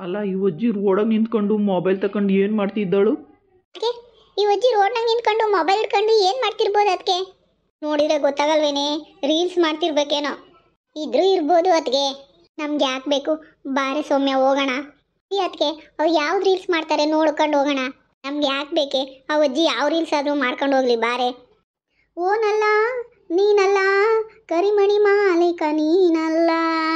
ಅಲ್ಲ ಈ ಅಜ್ಜಿ ರೋಡಾಗ ನಿಂತ್ಕೊಂಡು ಮೊಬೈಲ್ ತಕೊಂಡು ಏನು ಮಾಡ್ತಿದ್ದಳು? ಅದಕ್ಕೆ ಈ ಅಜ್ಜಿ ರೋಡ್ನಾಗ ನಿಂತ್ಕೊಂಡು ಮೊಬೈಲ್ ಇಟ್ಕೊಂಡು ಏನು ಮಾಡ್ತಿರ್ಬೋದು? ಅದಕ್ಕೆ ನೋಡಿದ್ರೆ ಗೊತ್ತಾಗಲ್ವೇನೆ, ರೀಲ್ಸ್ ಮಾಡ್ತಿರ್ಬೇಕೇನೋ. ಇದ್ರೂ ಇರ್ಬೋದು ಅದಕ್ಕೆ. ನಮ್ಗೆ ಯಾಕೆ ಬೇಕು, ಬಾರೆ ಸೌಮ್ಯ ಹೋಗೋಣ. ಈ ಅದಕ್ಕೆ ಅವು ಯಾವ್ದು ರೀಲ್ಸ್ ಮಾಡ್ತಾರೆ ನೋಡ್ಕೊಂಡು ಹೋಗೋಣ. ನಮ್ಗೆ ಯಾಕೆ ಬೇಕೆ, ಆ ಅಜ್ಜಿ ಯಾವ ರೀಲ್ಸ್ ಆದರೂ ಮಾಡ್ಕೊಂಡು ಹೋಗ್ಲಿ ಬಾರೆ. ಓನಲ್ಲ ನೀನಲ್ಲ ಕರಿಮಣಿ ಮಾಲೀಕ ನೀನಲ್ಲ,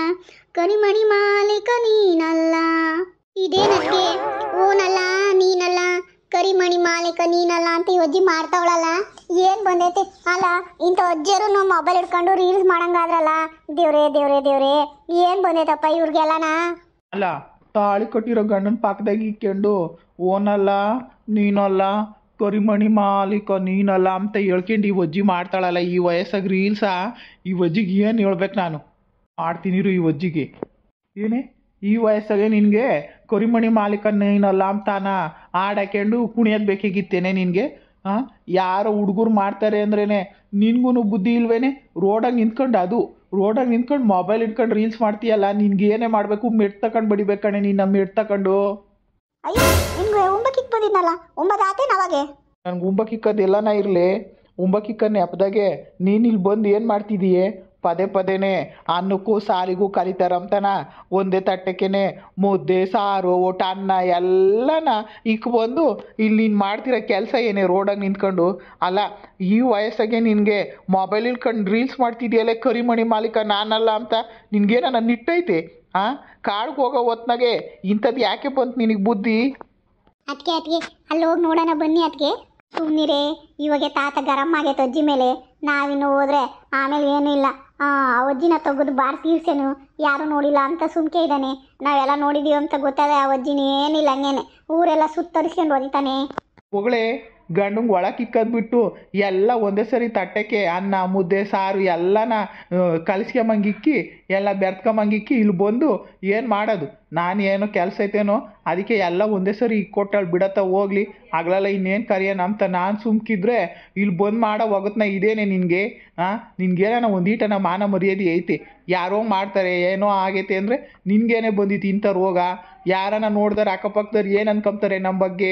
ಕರಿಮಣಿ ಮಾಲೀಕ ನೀನಲ್ಲ. ಇದೇನಕ್ಕೆ ಓನಲ್ಲ ನೀನಲ್ಲ ಕರಿಮಣಿ ಮಾಲೀಕ ನೀನಲ್ಲ ಅಂತ ಈ ಅಜ್ಜಿ ಮಾಡ್ತಾವಳಲ್ಲ, ಏನು ಬಂದೈತಿ? ಅಲ್ಲ ಇಂಥ ಅಜ್ಜಿಯರು ನಾವು ಮೊಬೈಲ್ ಹಿಡ್ಕೊಂಡು ರೀಲ್ಸ್ ಮಾಡಂಗಾದ್ರಲ್ಲ. ದೇವ್ರೇ ದೇವ್ರೇ ದೇವ್ರೇ, ಏನು ಬಂದೈತಪ್ಪ ಇವ್ರಿಗೆಲ್ಲನಾ? ಅಲ್ಲ ತಾಳಿ ಕಟ್ಟಿರೋ ಗಂಡನ ಪಕ್ಕದಾಗ ಇಕ್ಕೊಂಡು ಓನಲ್ಲ ನೀನಲ್ಲ ಕರಿಮಣಿ ಮಾಲೀಕ ನೀನಲ್ಲ ಅಂತ ಹೇಳ್ಕೊಂಡು ಈ ಅಜ್ಜಿ ಮಾಡ್ತಾಳಲ್ಲ ಈ ವಯಸ್ಸಾಗ ರೀಲ್ಸಾ? ಈ ಅಜ್ಜಿಗೆ ಏನು ಹೇಳ್ಬೇಕು ನಾನು? ಮಾಡ್ತೀನಿರು ಈ ಅಜ್ಜಿಗೆ. ಏನೇ ಈ ವಯಸ್ಸಾಗೆ ನಿನಗೆ ಕರಿಮಣಿ ಮಾಲೀಕ ನೀನಲ್ಲ ಅಂತಾನ ಹಾಡಾಕೊಂಡು ಕುಣಿಯೋದು ಬೇಕಾಗಿತ್ತೇನೆ ನಿನಗೆ? ಹಾಂ, ಯಾರೋ ಹುಡುಗರು ಮಾಡ್ತಾರೆ ಅಂದ್ರೇ ನಿನ್ಗೂ ಬುದ್ಧಿ ಇಲ್ವೇನೆ? ರೋಡಾಗ ನಿಂತ್ಕೊಂಡು, ಅದು ರೋಡಾಗ ನಿಂತ್ಕೊಂಡು ಮೊಬೈಲ್ ಇಟ್ಕೊಂಡು ರೀಲ್ಸ್ ಮಾಡ್ತೀಯಲ್ಲ, ನಿನ್ಗೆ ಏನೇ ಮಾಡಬೇಕು ಮೆಟ್ ತಗೊಂಡು ಬಡಿಬೇಕಣೆ ನೀನು ಮೆಟ್ ತಗೊಂಡು. ಅಯ್ಯೋ ನಿಮ್ಗೆ ಉಂಬಕ್ಕಿಕ್ ಬಂದಿದ್ನಲ್ಲ, ಉಂಬದಾತೆ ನಾವಾಗೆ ನನಗೆ ಉಂಬಕ್ಕಿಕ್ಕದೆಲ್ಲನ ಇರಲಿ, ಉಂಬಕ್ಕಿಕ್ಕ ನೆಪದಾಗೆ ನೀನು ಇಲ್ಲಿ ಬಂದು ಏನು ಮಾಡ್ತಿದ್ದೀಯೇ? ಪದೇ ಪದೇನೆ ಅನ್ನಕ್ಕೂ ಸಾರಿಗೂ ಕರಿತಾರಂತನ ಒಂದೇ ತಟ್ಟೆಕೆನೆ ಮುದ್ದೆ ಸಾರು ಊಟ ಅನ್ನ ಎಲ್ಲನ ಇಕ್ ಬಂದು ಇಲ್ಲಿ ನೀನು ಮಾಡ್ತಿರೋ ಕೆಲಸ ಏನೇ ರೋಡಾಗ ನಿಂತ್ಕೊಂಡು? ಅಲ್ಲ ಈ ವಯಸ್ಸಾಗೆ ನಿನಗೆ ಮೊಬೈಲ್ ಇಟ್ಕೊಂಡು ರೀಲ್ಸ್ ಮಾಡ್ತಿದ್ಯಲ್ಲ ಕರಿಮಣಿ ಮಾಲೀಕ ನಾನಲ್ಲ ಅಂತ, ನಿನಗೇನ ನಿಟ್ಟೈತೆ? ಹಾಂ, ಕಾಡ್ಗೆ ಹೋಗೋ ಹೊತ್ನಾಗೆ ಇಂಥದ್ದು ಯಾಕೆ ಬಂತು ನಿನಗೆ ಬುದ್ಧಿ? ಅದಕ್ಕೆ ಅದಕ್ಕೆ ಅಲ್ಲಿ ಹೋಗಿ ನೋಡೋಣ ಬನ್ನಿ. ಅದಕ್ಕೆ ಸುಮ್ಮನಿರೇ, ಇವಾಗ ತಾತ ಗರಂ ಆಗೈತೆ ಅಜ್ಜಿ ಮೇಲೆ. ನಾವಿನ್ನು ಹೋದ್ರೆ ಆಮೇಲೆ ಏನೂ ಇಲ್ಲ. ಅಜ್ಜಿನ ತೆಗೆದು ಬಾರ್ ತೀರ್ಸೇನು, ಯಾರೂ ನೋಡಿಲ್ಲ ಅಂತ ಸುಮ್ಕೆ ಇದ್ದಾನೆ. ನಾವೆಲ್ಲ ನೋಡಿದೀವಿ ಅಂತ ಗೊತ್ತಾದೆ ಆ ಅಜ್ಜಿನ ಏನಿಲ್ಲ, ಹಂಗೇನೆ ಊರೆಲ್ಲ ಸುತ್ತರಿಸ್ಕೊಂಡು ಹೊಡಿತಾನೆ. ಹೊಗಳೇ ಗಂಡಂಗೆ ಒಳಗೆ ಇಕ್ಕದ್ಬಿಟ್ಟು ಎಲ್ಲ ಒಂದೇ ಸರಿ ತಟ್ಟೆಗೆ ಅನ್ನ ಮುದ್ದೆ ಸಾರು ಎಲ್ಲನ ಕಲಿಸ್ಕೊಂಬಂಗಿಕ್ಕಿ ಎಲ್ಲ ಬೆರ್ತ್ಕೊಂಬಂಗಿಕ್ಕಿ ಇಲ್ಲಿ ಬಂದು ಏನು ಮಾಡೋದು? ನಾನು ಏನೋ ಕೆಲಸ ಐತೇನೋ ಅದಕ್ಕೆ ಎಲ್ಲ ಒಂದೇ ಸರಿ ಕೊಟ್ಟಾಳು ಬಿಡತ್ತ ಹೋಗ್ಲಿ, ಆಗ್ಲಲ್ಲ ಇನ್ನೇನು ಕರಿಯೋಣ ಅಂತ ನಾನು ಸುಮ್ಕಿದ್ರೆ ಇಲ್ಲಿ ಬಂದು ಮಾಡೋ ಹೋಗುತ್ತನ ಇದೇನೆ ನಿನಗೆ? ಹಾಂ, ನಿನ್ಗೇನ ಒಂದೀಟನ ಮಾನ ಮರ್ಯಾದೆ ಐತಿ? ಯಾರೋ ಮಾಡ್ತಾರೆ ಏನೋ ಆಗೈತೆ ಅಂದರೆ ನಿನ್ಗೇನೆ ಬಂದಿತ್ತು ಇಂಥ ರೋಗ? ಯಾರನ್ನ ನೋಡಿದಾರೆ ಅಕ್ಕಪಕ್ಕದವ್ರು ಏನು ಅನ್ಕೊಂತಾರೆ ನಮ್ಮ ಬಗ್ಗೆ?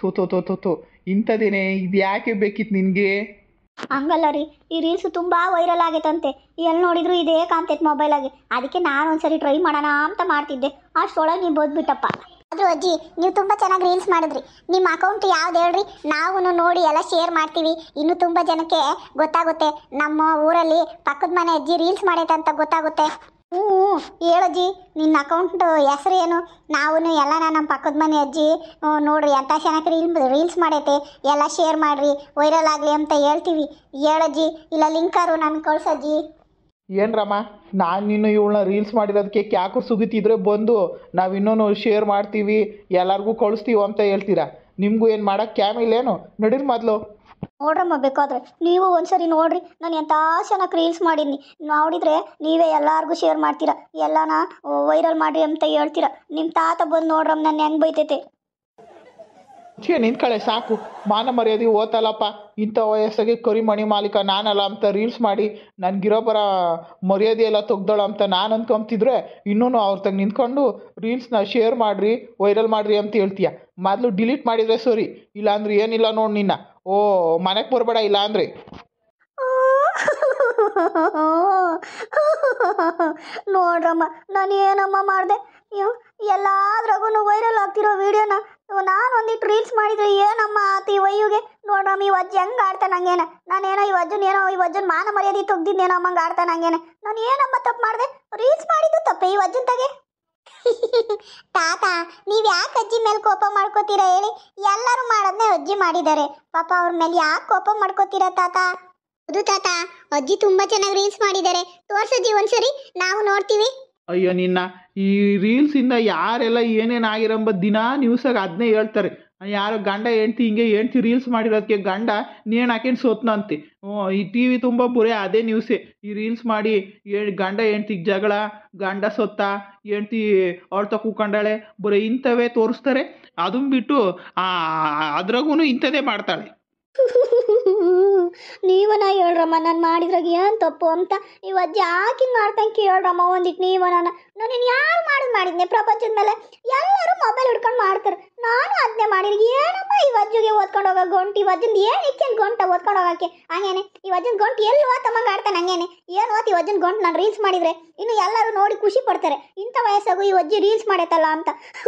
ಥೋ ಇಂಥದ್ದೇನೆ, ಇದು ಯಾಕೆ ಬೇಕಿತ್ತು ನಿನಗೆ? ಹಂಗಲ್ಲ ರೀ, ಈ ರೀಲ್ಸ್ ತುಂಬ ವೈರಲ್ ಆಗೈತಂತೆ. ಎಲ್ಲಿ ನೋಡಿದ್ರು ಇದೇ ಕಾಣ್ತೈತೆ ಮೊಬೈಲಾಗೆ. ಅದಕ್ಕೆ ನಾನು ಒಂದ್ಸರಿ ಟ್ರೈ ಮಾಡೋಣ ಅಂತ ಮಾಡ್ತಿದ್ದೆ, ಅಷ್ಟೊಳಗೆ ನೀವು ಬೋದ್ಬಿಟ್ಟಪ್ಪ. ಆದರೂ ಅಜ್ಜಿ ನೀವು ತುಂಬ ಚೆನ್ನಾಗಿ ರೀಲ್ಸ್ ಮಾಡಿದ್ರಿ. ನಿಮ್ಮ ಅಕೌಂಟ್ ಯಾವ್ದು ಹೇಳ್ರಿ, ನಾವು ನೋಡಿ ಎಲ್ಲ ಶೇರ್ ಮಾಡ್ತೀವಿ. ಇನ್ನೂ ತುಂಬ ಜನಕ್ಕೆ ಗೊತ್ತಾಗುತ್ತೆ. ನಮ್ಮ ಊರಲ್ಲಿ ಪಕ್ಕದ ಮನೆ ಅಜ್ಜಿ ರೀಲ್ಸ್ ಮಾಡೈತೆ ಅಂತ ಗೊತ್ತಾಗುತ್ತೆ. ಹ್ಞೂ ಹೇಳಜ್ಜಿ, ನಿನ್ನ ಅಕೌಂಟ್ ಹೆಸರು ಏನು? ನಾವು ಎಲ್ಲ ನಮ್ಮ ಪಕ್ಕದ ಮನೆ ಅಜ್ಜಿ ನೋಡ್ರಿ ಅಂತ ಚೆನ್ನಾಗಿ ರೀಲ್ಸ್ ಮಾಡೈತೆ, ಎಲ್ಲ ಶೇರ್ ಮಾಡಿರಿ ವೈರಲ್ ಆಗಲಿ ಅಂತ ಹೇಳ್ತೀವಿ. ಹೇಳಜ್ಜಿ, ಇಲ್ಲ ಲಿಂಕರು ನನ್ಗೆ ಕಳ್ಸಜ್ಜಿ. ಏನರಮ್ಮ, ನಾನು ನೀನು ಇವಳನ್ನ ರೀಲ್ಸ್ ಮಾಡಿರೋದಕ್ಕೆ ಯಾಕೋ ಸುಗಿತಿದ್ರೆ ಬಂದು ನಾವು ಇನ್ನೂ ಶೇರ್ ಮಾಡ್ತೀವಿ ಎಲ್ಲರಿಗೂ ಕಳಿಸ್ತೀವಿ ಅಂತ ಹೇಳ್ತೀರಾ? ನಿಮಗೂ ಏನು ಮಾಡೋಕ್ಕೆ ಕ್ಯಾಮಿಲ್ಲೇನು? ನಡೀರಿ ಮೊದಲು ನೋಡ್ರಮ್ಮ, ಬೇಕಾದ್ರೆ ನೀವು ಒಂದ್ಸರಿ ನೋಡ್ರಿ. ನಾನು ಎಂಥ ಚೆನ್ನಾಗಿ ರೀಲ್ಸ್ ಮಾಡೀನಿ. ನೋಡಿದರೆ ನೀವೇ ಎಲ್ಲರಿಗೂ ಶೇರ್ ಮಾಡ್ತೀರಾ, ಎಲ್ಲನ ವೈರಲ್ ಮಾಡಿರಿ ಅಂತ ಹೇಳ್ತೀರಾ. ನಿಮ್ಮ ತಾತ ಬಂದು ನೋಡ್ರಮ್ಮ ನನ್ನ ಹೆಂಗೆ ಬೈತೈತೆ. ನಿಂತ್ಕಳೆ ಸಾಕು, ಮಾನ ಮರ್ಯಾದೆ ಓತಲ್ಲಪ್ಪ. ಇಂಥ ವಯಸ್ಸಾಗೆ ಕರಿಮಣಿ ಮಾಲೀಕ ನಾನಲ್ಲ ಅಂತ ರೀಲ್ಸ್ ಮಾಡಿ ನನಗಿರೋ ಬರ ಮರ್ಯಾದೆ ಎಲ್ಲ ತೆಗ್ದೋಳು ಅಂತ ನಾನು ಅಂದ್ಕೊಂತಿದ್ರೆ ಇನ್ನೂ ಅವ್ರ ತಗ ನಿಂತ್ಕೊಂಡು ರೀಲ್ಸ್ನ ಶೇರ್ ಮಾಡಿರಿ ವೈರಲ್ ಮಾಡಿರಿ ಅಂತ ಹೇಳ್ತೀಯ. ಮೊದಲು ಡಿಲೀಟ್ ಮಾಡಿದರೆ ಸರಿ, ಇಲ್ಲಾಂದ್ರೆ ಏನಿಲ್ಲ ನೋಡಿ ನಿನ್ನ. ಓ ಮನೆಗೆ ಬರಬೇಡ ಇಲ್ಲ ಅಂದರೆ. ನೋಡ್ರಮ್ಮ, ನಾನು ಏನಮ್ಮ ಮಾಡಿದೆ? ಎಲ್ಲಾದ್ರಾಗೂ ವೈರಲ್ ಆಗ್ತಿರೋ ವಿಡಿಯೋನ ನಾನು ಒಂದಿಟ್ಟು ರೀಲ್ಸ್ ಮಾಡಿದ್ರೆ ಏನಮ್ಮ ಆತ ಈ ವಯ್ಯುಗೆ? ನೋಡ್ರಮ್ಮ, ಈ ಅಜ್ಜಿ ಹೆಂಗೆ ಆಡ್ತಾನೆ ಹಂಗೇನೆ. ನಾನೇನೋ ಈ ಅಜ್ಜನ ಮಾನ ಮರ್ಯಾದೆ ತೆಗ್ದಿದ್ದೇನೋ ಅಮ್ಮಂಗೆ ಆಡ್ತಾನೆ ಹಂಗೇನೆ. ನಾನು ಏನಮ್ಮ ತಪ್ಪು ಮಾಡಿದೆ? ರೀಲ್ಸ್ ಮಾಡಿದ್ದು ತಪ್ಪೆ ಈ ಅಜ್ಜನ ತಗೆ. ತಾತ, ನೀವು ಯಾಕೆ ಅಜ್ಜಿ ಮೇಲೆ ಕೋಪ ಮಾಡ್ಕೋತೀರಾ ಹೇಳಿ? ಎಲ್ಲರೂ ಮಾಡೋದನ್ನೇ ಅಜ್ಜಿ ಮಾಡಿದ್ದಾರೆ, ಪಾಪ ಅವ್ರ ಮೇಲೆ ಯಾಕೆ ಕೋಪ ಮಾಡ್ಕೋತೀರಾ ತಾತ? ಹೌದು ತಾತ, ಅಜ್ಜಿ ತುಂಬಾ ಚೆನ್ನಾಗಿ ರೀಲ್ಸ್ ಮಾಡಿದ್ದಾರೆ. ತೋರ್ಸಜ್ಜಿ ಒಂದ್ಸರಿ, ನಾವು ನೋಡ್ತೀವಿ. ಅಯ್ಯೋ ನಿನ್ನ, ಈ ರೀಲ್ಸಿಂದ ಯಾರೆಲ್ಲ ಏನೇನು ಆಗಿರಂಬ ದಿನ ನ್ಯೂಸಾಗ ಅದನ್ನೇ ಹೇಳ್ತಾರೆ. ಯಾರೋ ಗಂಡ ಹೆಂಡ್ತಿ ಹಿಂಗೆ ಹೆಂಡ್ತಿ ರೀಲ್ಸ್ ಮಾಡಿರೋದಕ್ಕೆ ಗಂಡ ನೇಣು ಹಾಕೊಂಡು ಸೋತ್ನಂತೆ. ಈ ಟಿ ವಿ ತುಂಬ ಬರೀ ಅದೇ ನ್ಯೂಸೇ. ಈ ರೀಲ್ಸ್ ಮಾಡಿ ಗಂಡ ಹೆಂಡ್ತಿಗೆ ಜಗಳ, ಗಂಡ ಸೊತ್ತ, ಹೆಂಡ್ತಿ ಅವಳ್ತ ಕೂಕೊಂಡಾಳೆ, ಬರೀ ಇಂಥವೇ ತೋರಿಸ್ತಾರೆ. ಅದನ್ನ ಬಿಟ್ಟು ಅದ್ರಾಗೂ ಇಂಥದ್ದೇ ಮಾಡ್ತಾಳೆ. ನೀವನ ಹೇಳ್ರಮ್ಮ, ನಾನು ಮಾಡಿದ್ರಾಗ ಏನು ತಪ್ಪು ಅಂತ. ಈ ಅಜ್ಜಿ ಆಕಿಂಗ್ ಮಾಡ್ತಂಗೆ ಹೇಳ್ರಮ್ಮ ಒಂದಿಟ್ಟು. ನಾನು ಯಾರು ಮಾಡಿದ್ನೆ ಪ್ರಪಂಚದ ಮೇಲೆ? ಎಲ್ಲರೂ ನಾನು ಅದನ್ನೇ ಮಾಡಿರಿ. ಏನಮ್ಮ ಈ ವಜ್ಜಿಗೆ ಓದ್ಕೊಂಡು ಹೋಗೋ ಗಂಟು, ಈ ವಜ್ಜನ್ ಏನಕ್ಕೆ ಗಂಟ ಓದ್ಕೊಂಡು ಹೋಗಕ್ಕೆ? ಹಂಗೇನೆ ಈ ವಜ್ಜನ್ ಗಂಟು ಎಲ್ಲಿ ಓತಮ್ಮಂಗೆ ಆಡ್ತಾನೆ. ಹಂಗೇನೆ ಏನು ಓದ್ ಈ ವಜ್ಜನ್ ಗಂಟು ನಾನು ರೀಲ್ಸ್ ಮಾಡಿದ್ರೆ ಇನ್ನು ಎಲ್ಲರೂ ನೋಡಿ ಖುಷಿ ಪಡ್ತಾರೆ. ಇಂಥ ವಯಸ್ಸಾಗು ಈ ವಜ್ಜಿ ರೀಲ್ಸ್ ಮಾಡೈತಲ್ಲ ಅಂತ.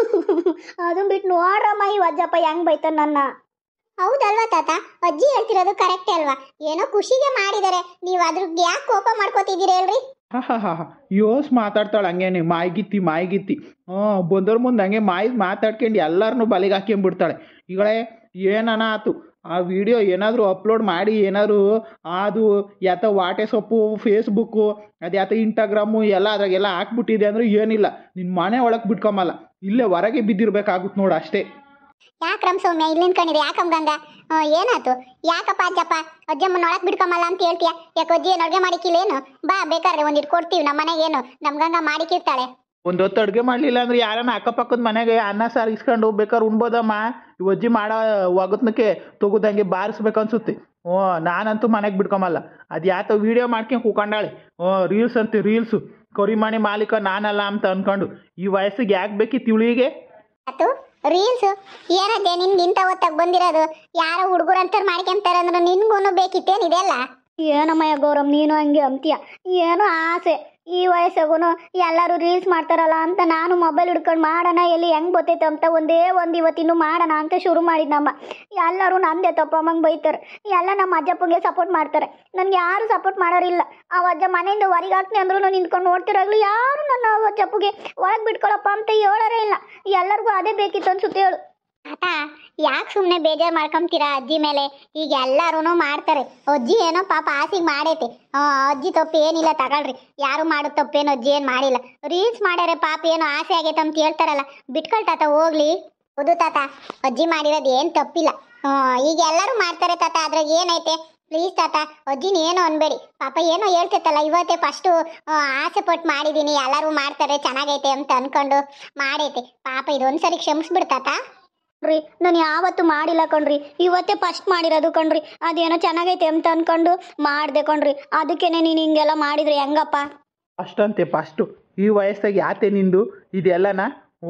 ಅದನ್ನ ಬಿಟ್ಟು ನೋಡ್ರಮ್ಮ ಈ ವಜ್ಜಪ್ಪ ಹೆಂಗ್ ಬೈತಾನ ನನ್ನ. ಹೌದಲ್ವಾ ತಾತ, ಅಜ್ಜಿ ಹೇಳ್ತಿರೋದು ಕರೆಕ್ಟೇ ಅಲ್ವಾ? ಏನೋ ಖುಷಿಗೆ ಮಾಡಿದ್ದಾರೆ, ನೀವು ಅದ್ರಿಗೆ ಯಾಕೆ ಕೋಪ ಮಾಡ್ಕೋತಿದ್ದೀರಿ ಹೇಳ್ರಿ? ಹಾ ಯೋಸ್ ಮಾತಾಡ್ತಾಳೆ ಹಂಗೇನೆ ಮಾಯಿಗಿತ್ತಿ ಬಂದವ್ರ ಮುಂದೆ ಹಂಗೆ ಮಾತಾಡ್ಕೊಂಡು ಎಲ್ಲರನ್ನೂ ಬಲಿಗೆ ಹಾಕ್ಕೊಂಬಿಡ್ತಾಳೆ. ಈಗಳೇ ಏನನ ಆತು ಆ ವಿಡಿಯೋ ಏನಾದರೂ ಅಪ್ಲೋಡ್ ಮಾಡಿ ಏನಾದರೂ ಅದು ಯಾತ ವಾಟ್ಸಪ್ಪು ಫೇಸ್ಬುಕ್ಕು ಅದು ಯಾತ ಇನ್ಸ್ಟಾಗ್ರಾಮು ಎಲ್ಲ ಅದ್ರಾಗೆಲ್ಲ ಹಾಕ್ಬಿಟ್ಟಿದೆ ಅಂದರೆ ಏನಿಲ್ಲ, ನಿನ್ನ ಮನೆ ಒಳಗೆ ಬಿಟ್ಕೊಂಬಲ್ಲ, ಇಲ್ಲೇ ಹೊರಗೆ ಬಿದ್ದಿರ್ಬೇಕಾಗುತ್ತೆ ನೋಡು ಅಷ್ಟೇ. ಯಾಕ್ರಮ್ ಸೌಮ್ಯ ಇಲ್ಲಿ ನಿಂತ್ಕೊಂಡಿರಿ? ಯಾಕಮ್ಮ ಗಂಗ ಏನಾಯ್ತು? ಯಾಕಪ್ಪ ಅಜ್ಜಪ್ಪ ಅಜ್ಜಮ್ಮನ ಒಳಗೆ ಬಿಡ್ಕೊಂಬಲ್ಲ ಅಂತ ಹೇಳ್ತೀಯ? ಯಾಕೆ ಅಜ್ಜಿ ಏನು ಅಡುಗೆ ಮಾಡಿಕ್ಕಿಲ್ಲೇನು? ಬಾ ಬೇಕಾದ್ರೆ ಒಂದಿಟ್ಟು ಕೊಡ್ತೀವಿ, ನಮ್ಮ ಮನೆಗೇನು ನಮ್ಮ ಗಂಗ ಮಾಡಿಕ್ಕಿರ್ತಾಳೆ. ಒಂದು ಹೊತ್ತು ಅಡುಗೆ ಮಾಡಲಿಲ್ಲ ಅಂದ್ರೆ ಯಾರನ್ನ ಅಕ್ಕಪಕ್ಕದ ಮನೆಗೆ ಅನ್ನ ಸಾರು ಇಸ್ಕೊಂಡು ಬೇಕಾದ್ರೆ ಉಣ್ಬೋದಮ್ಮ. ಅಜ್ಜಿ ಮಾಡೋ ಒಗತ್ನಕ್ಕೆ ತೊಗೋದಂಗೆ ಬಾರಿಸ್ಬೇಕು ಅನ್ಸುತ್ತೆ. ನಾನಂತೂ ಮನೆಗೆ ಬಿಡ್ಕೊಂಬಲ್ಲ. ಅದು ಯಾತ ವೀಡಿಯೋ ಮಾಡ್ಕೊಂಡು ಕೂಕೊಂಡಾಳೆ. ರೀಲ್ಸ್ ಅಂತೆ ರೀಲ್ಸು, ಕರಿಮಣಿ ಮಾಲೀಕ ನಾನಲ್ಲ ಅಂತ ಅಂದ್ಕೊಂಡು. ಈ ವಯಸ್ಸಿಗೆ ಯಾಕೆ ಬೇಕಿತ್ತು ಇವಳಿಗೆ? ಆತು ರೀಲ್ಸ್ ಏನದೆ ನಿನ್ಗೆ ಇಂಥ ಹೊತ್ತಾಗ ಬಂದಿರೋದು? ಯಾರೋ ಹುಡುಗರು ಅಂತಾರೆ ಮಾಡ್ಕೊಂತಾರೆ ಅಂದ್ರೆ ನಿನ್ಗೂ ಬೇಕಿತ್ತೇನಿದೆಲ್ಲ? ಏನಮ್ಮಯ್ಯ ಗೌರಮ್ ನೀನು ಹಂಗೆ ಅಂತೀಯ? ಏನೋ ಆಸೆ ಈ ವಯಸ್ಸಾಗೂ ಎಲ್ಲರೂ ರೀಲ್ಸ್ ಮಾಡ್ತಾರಲ್ಲ ಅಂತ ನಾನು ಮೊಬೈಲ್ ಹಿಡ್ಕೊಂಡು ಮಾಡೋಣ ಎಲ್ಲಿ ಹೆಂಗೆ ಬರ್ತೈತೆ ಅಂತ ಒಂದೇ ಒಂದು ಇವತ್ತಿನ್ನು ಮಾಡೋಣ ಅಂತ ಶುರು ಮಾಡಿದ್ನಮ್ಮ. ಎಲ್ಲರೂ ನಂದೇ ತಪ್ಪಮ್ಮಂಗೆ ಬೈತಾರೆ, ಎಲ್ಲ ನಮ್ಮ ಅಜ್ಜಪ್ಪಗೆ ಸಪೋರ್ಟ್ ಮಾಡ್ತಾರೆ, ನನಗೆ ಯಾರು ಸಪೋರ್ಟ್ ಮಾಡೋರಿಲ್ಲ. ಆ ಅಜ್ಜ ಮನೆಯಿಂದ ಹೊರಗೆ ಹಾಕ್ತೀನಿ ಅಂದ್ರೂ ನಿಂತ್ಕೊಂಡು ನೋಡ್ತಿರಾಗ್ಲಿ ಯಾರು ನನ್ನ ಅಜ್ಜಪ್ಪಗೆ ಒಳಗೆ ಬಿಟ್ಕೊಳಪ್ಪ ಅಂತ ಹೇಳೋರೇ ಇಲ್ಲ. ಎಲ್ಲರಿಗೂ ಅದೇ ಬೇಕಿತ್ತು ಅನ್ಸುತ್ತೆ ಹೇಳು. ಆತ ಯಾಕೆ ಸುಮ್ಮನೆ ಬೇಜಾರು ಮಾಡ್ಕೊಂತೀರಾ ಅಜ್ಜಿ ಮೇಲೆ? ಈಗ ಎಲ್ಲರೂ ಮಾಡ್ತಾರೆ, ಅಜ್ಜಿ ಏನೋ ಪಾಪ ಆಸೆಗೆ ಮಾಡೈತೆ. ಅಜ್ಜಿ ತಪ್ಪು ಏನಿಲ್ಲ ತಗೊಳ್ರಿ, ಯಾರು ಮಾಡೋದು ತಪ್ಪೇನು ಅಜ್ಜಿ ಏನು ಮಾಡಿಲ್ಲ. ರೀಲ್ಸ್ ಮಾಡ್ಯಾರೆ ಪಾಪ ಏನೋ ಆಸೆ ಆಗೈತೆ ಅಂತ ಹೇಳ್ತಾರಲ್ಲ, ಬಿಟ್ಕೊಳ್ ತಾತ ಹೋಗ್ಲಿ. ಹೌದು ತಾತ, ಅಜ್ಜಿ ಮಾಡಿರೋದು ಏನು ತಪ್ಪಿಲ್ಲ. ಈಗ ಎಲ್ಲರೂ ಮಾಡ್ತಾರೆ ತಾತ, ಅದ್ರಾಗ ಏನೈತೆ? ಪ್ಲೀಸ್ ತಾತ ಅಜ್ಜಿನ ಏನೋ ಅನ್ಬೇಡಿ, ಪಾಪ ಏನೋ ಹೇಳ್ತೈತಲ್ಲ ಇವತ್ತೇ ಫಸ್ಟು ಆಸೆ ಪಟ್ಟು ಮಾಡಿದ್ದೀನಿ, ಎಲ್ಲರೂ ಮಾಡ್ತಾರೆ ಚೆನ್ನಾಗೈತೆ ಅಂತ ಅನ್ಕೊಂಡು ಮಾಡೈತೆ. ಪಾಪ ಇದೊಂದ್ಸರಿ ಕ್ಷಮಿಸ್ಬಿಡ್ತಾತ. ರೀ ನಾನು ಯಾವತ್ತೂ ಮಾಡಿಲ್ಲ ಕಣ್ರಿ, ಇವತ್ತೇ ಫಸ್ಟ್ ಮಾಡಿರೋದು ಕಣ್ರಿ. ಅದೇನೋ ಚೆನ್ನಾಗೈತೆ ಅಂತ ಅನ್ಕೊಂಡು ಮಾಡಿದೆ ಕಣ್ರಿ, ಅದಕ್ಕೇನೆ ನೀನು ಹಿಂಗೆಲ್ಲ ಮಾಡಿದ್ರೆ ಹೆಂಗಪ್ಪ? ಅಷ್ಟಂತೆ ಫಸ್ಟು ಈ ವಯಸ್ಸಾಗಿ ಯಾತೆ ನಿಂದು ಇದೆಲ್ಲನಾ?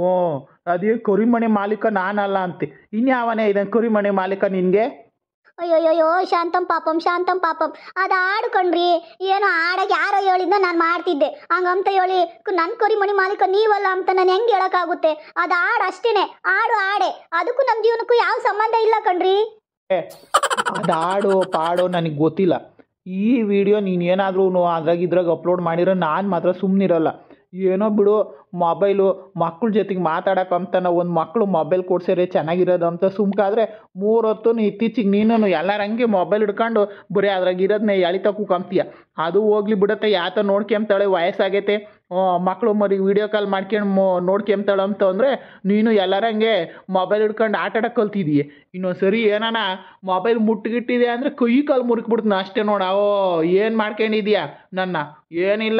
ಅದೇ ಕರಿಮಣಿ ಮಾಲೀಕ ನಾನಲ್ಲ ಅಂತೆ, ಇನ್ಯಾವನೇ ಇದನ್ನು ಕರಿಮಣಿ ಮಾಲೀಕ ನಿನಗೆ? ಅಯ್ಯೋಯ್ಯೋ ಶಾಂತಂ ಪಾಪಂ ಅದು ಆಡು ಕಣ್ರಿ. ಏನೋ ಆಡಕ್ಕೆ ಯಾರೋ ಹೇಳಿದ್ನ ನಾನು ಮಾಡ್ತಿದ್ದೆ, ಹಂಗಂತ ಹೇಳಿ ನನ್ನ ಕರಿಮಣಿ ಮಾಲೀಕ ನೀವಲ್ಲ ಅಂತ ನಾನು ಹೆಂಗೆ ಹೇಳೋಕ್ಕಾಗುತ್ತೆ? ಅದು ಆಡು ಅಷ್ಟೇನೆ, ಆಡು ಆಡೆ, ಅದಕ್ಕೂ ನಮ್ಮ ಜೀವನಕ್ಕೂ ಯಾವ ಸಂಬಂಧ ಇಲ್ಲ ಕಣ್ರಿ. ಅದು ಆಡೋ ಪಾಡೋ ನನಗೆ ಗೊತ್ತಿಲ್ಲ. ಈ ವಿಡಿಯೋ ನೀನು ಏನಾದರೂ ಇದ್ರಾಗ ಅಪ್ಲೋಡ್ ಮಾಡಿರೋ ನಾನು ಮಾತ್ರ ಸುಮ್ಮನಿರಲ್ಲ. ಏನೋ ಬಿಡು, ಮೊಬೈಲು ಮಕ್ಳ ಜೊತೆಗೆ ಮಾತಾಡೋಕ್ಕಂತ ಒಂದು ಮಕ್ಕಳು ಮೊಬೈಲ್ ಕೊಡ್ಸಿದ್ರೆ ಚೆನ್ನಾಗಿರೋದು ಅಂತ ಸುಮ್ಕಾದ್ರೆ 3 ಹೊತ್ತು ಇತ್ತೀಚಿಗೆ ನೀನು ಎಲ್ಲರಂಗೆ ಮೊಬೈಲ್ ಹಿಡ್ಕೊಂಡು ಬರೀ ಅದ್ರಾಗ ಇರೋದನ್ನೇ ಎಳಿತಾ ಕೂಕಂತೀಯ. ಅದು ಹೋಗ್ಲಿ ಬಿಡುತ್ತೆ, ಯಾತ ನೋಡ್ಕೊಂತಾಳೆ, ವಯಸ್ಸಾಗೈತೆ, ಮಕ್ಕಳು ಮರಿ ವೀಡಿಯೋ ಕಾಲ್ ಮಾಡ್ಕೊಂಡು ನೋಡ್ಕೊಂತಾಳೆ ಅಂತ ಅಂದರೆ ನೀನು ಎಲ್ಲರಂಗೆ ಮೊಬೈಲ್ ಹಿಡ್ಕೊಂಡು ಆಟಾಡಕ್ಕೆ ಕಲ್ತಿದೀಯ. ಇನ್ನೊಂದು ಸರಿ ಏನಾನ ಮೊಬೈಲ್ ಮುಟ್ಟಿಗಿಟ್ಟಿದೆ ಅಂದರೆ ಕೈ ಕಾಲು ಮುರುಕ್ಬಿಡ್ತೀನಿ ಅಷ್ಟೇ ನೋಡು. ಏನು ಮಾಡ್ಕೊಂಡಿದೀಯಾ ನನ್ನ? ಏನಿಲ್ಲ.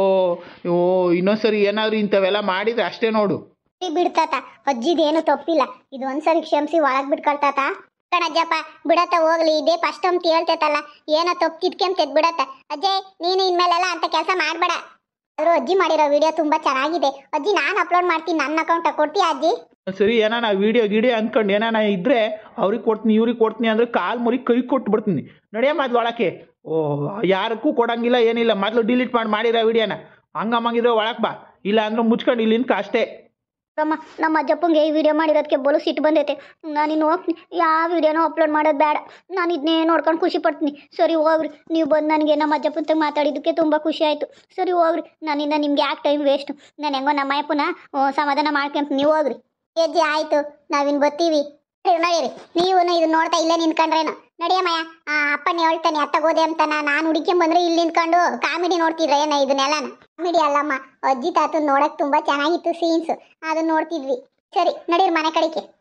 ಇನ್ನೊಂದು ಸರಿ ಏನಾದರೂ ಇಂಥವೆಲ್ಲ ಮಾಡಿದರೆ ಅಷ್ಟೇ ನೋಡು. ಬಿಡ್ತಾತ ಅಜ್ಜಿದೇನು ತಪ್ಪಿಲ್ಲ, ಇದು ಒಂದ್ಸರಿ ಕ್ಷಮಿಸಿ ಒಳಗೆ ಬಿಟ್ಕೊಳ್ತಾತ. ಕಣಜ್ಜಪ್ಪ ಬಿಡತ್ತ ಹೋಗ್ಲಿ, ಇದೇ ಫಸ್ಟ್ ಅಂತ ಹೇಳ್ತೈತಲ್ಲ, ಏನೋ ತಪ್ಪು ತಿದ್ಕೊಂತೈತ್ ಬಿಡತ್ತ. ಅಜ್ಜಯ್ ನೀನು ಇನ್ಮೇಲೆಲ್ಲ ಅಂತ ಕೆಲಸ ಮಾಡಬೇಡ. ಆದರೂ ಅಜ್ಜಿ ಮಾಡಿರೋ ವಿಡಿಯೋ ತುಂಬ ಚೆನ್ನಾಗಿದೆ ಅಜ್ಜಿ, ನಾನು ಅಪ್ಲೋಡ್ ಮಾಡ್ತೀನಿ, ನನ್ನ ಅಕೌಂಟಾಗ ಕೊಡ್ತೀಯಾ ಅಜ್ಜಿ? ಸರಿ, ಏನಾನ ವಿಡಿಯೋ ಅಂದ್ಕೊಂಡು ಏನಾನ ಇದ್ದರೆ ಅವ್ರಿಗೆ ಕೊಡ್ತೀನಿ ಇವ್ರಿಗೆ ಕೊಡ್ತೀನಿ ಅಂದರೆ ಕಾಲು ಮುರಿ ಕೈ ಕೊಟ್ಬಿಡ್ತೀನಿ. ನಡೆಯ ಮೊದಲು ಒಳಕ್ಕೆ. ಯಾರಕ್ಕೂ ಕೊಡಂಗಿಲ್ಲ ಏನಿಲ್ಲ, ಮೊದಲು ಡಿಲೀಟ್ ಮಾಡಿರೋ ವಿಡಿಯೋನ. ಹಂಗಮ್ಮಂಗಿದ್ರೆ ಒಳಗೆ ಬಾ, ಇಲ್ಲ ಅಂದ್ರೆ ಮುಚ್ಕೊಂಡು ಇಲ್ಲಿಂದ ಅಷ್ಟೇ. ನಮ್ಮ ಅಜ್ಜಪ್ಪಂಗೆ ಈ ವಿಡಿಯೋ ಮಾಡಿರೋದಕ್ಕೆ ಬೋಲು ಸಿಟ್ಟು ಬಂದೈತೆ. ನಾನಿನ್ನು ಹೋಗ್ತೀನಿ, ಯಾವ ವಿಡಿಯೋನೂ ಅಪ್ಲೋಡ್ ಮಾಡೋದು ಬೇಡ, ನಾನು ಇದನ್ನೇ ನೋಡ್ಕೊಂಡು ಖುಷಿ ಪಡ್ತೀನಿ. ಸರಿ ಹೋಗ್ರಿ, ನೀವು ಬಂದು ನನಗೆ ನಮ್ಮ ಅಜ್ಜಪ್ಪಂತ ಮಾತಾಡಿದ್ದಕ್ಕೆ ತುಂಬ ಖುಷಿ ಆಯಿತು. ಸರಿ ಹೋಗ್ರಿ, ನನ್ನಿಂದ ನಿಮ್ಗೆ ಯಾಕೆ ಟೈಮ್ ವೇಸ್ಟು? ನಾನು ಹೆಂಗೋ ನಮ್ಮ ಅಯ್ಯಪ್ಪನ ಸಮಾಧಾನ ಮಾಡ್ಕೊಂತ ನೀವು ಹೋಗ್ರಿ. ಅಜ್ಜಿ ಆಯಿತು, ನಾವಿನ್ನು ಬರ್ತೀವಿ. ನಡೀರಿ, ನೀವು ಇದು ನೋಡ್ತಾ ಇಲ್ಲೇ ನಿಂತ್ಕೊಂಡ್ರೇನು? ನಡಿಯಮ್ಮಯ್ಯ, ಅಪ್ಪನೇ ಹೇಳ್ತಾನೆ ಅತ್ತಗೋದೆ ಅಂತ ನಾನು ಹುಡುಕೊಂಬಂದ್ರೆ ಇಲ್ಲಿ ನಿಂತ್ಕೊಂಡು ಕಾಮಿಡಿ ನೋಡ್ತಿದ್ರೆ ಏನ? ಇದನ್ನೆಲ್ಲ ಕಾಮಿಡಿ ಅಲ್ಲಮ್ಮ, ಅಜ್ಜಿ ತಾತನ್ ನೋಡಕ್ ತುಂಬಾ ಚೆನ್ನಾಗಿತ್ತು ಸೀನ್ಸ್, ಅದನ್ನ ನೋಡ್ತಿದ್ವಿ. ಸರಿ ನಡೀರಿ ಮನೆ ಕಡೆಗೆ.